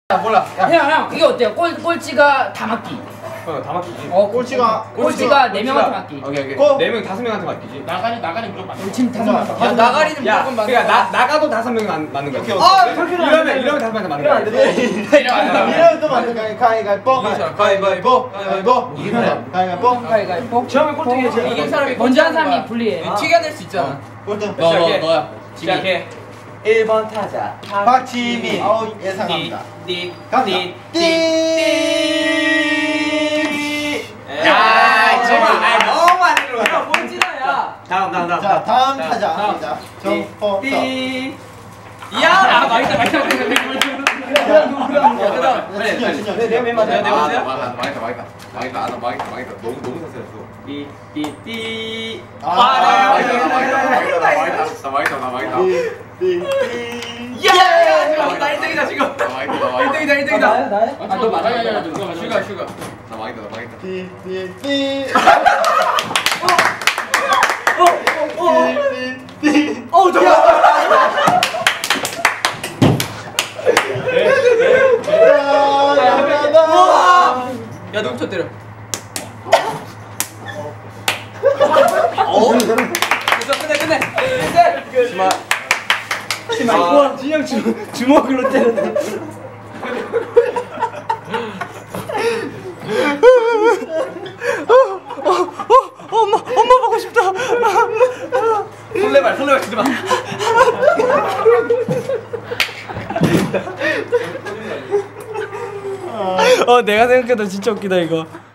야 몰라. 형 이게 어때요? 꼴찌가 다 맞기. 다 맡기지. 꼴찌가 4명한테 맞기. 오케이. 4명 5명한테 맡기지. 나가리 무조건 맞아. 지금 5명. 야 나가리는 무조건 맞아. 그러니까 나가도 5명이 맞는 거야. 이러면 5명한테 맞는 거야. 이러면 또 맞는 거야. 가위바위보. 가위바위보. 처음에 꼴등이 이긴 사람이 먼저 한 사람이 불리해. 튀겨낼 수 있잖아. 너야. 시작해. 1번 타자 박지민. 예상합니다. 야, 정말 너무 안 들어가. 뭔지나야. 다음. 자, 다음 타자입니다. 정포. 야, 맛있다. 내가 맨 맞아. 망했다. 너무 사세였어. 삐. 망했다. 야, 나 1등이다 지금. 나 망했다. 1등이다. 너 맞아야 슈가. 나 망했다. 야, 누구부터 때려? 끝내. 와, 진영 주먹으로 때렸네. 엄마 보고 싶다. 설레발 치지 마. 내가 생각해도 진짜 웃기다 이거.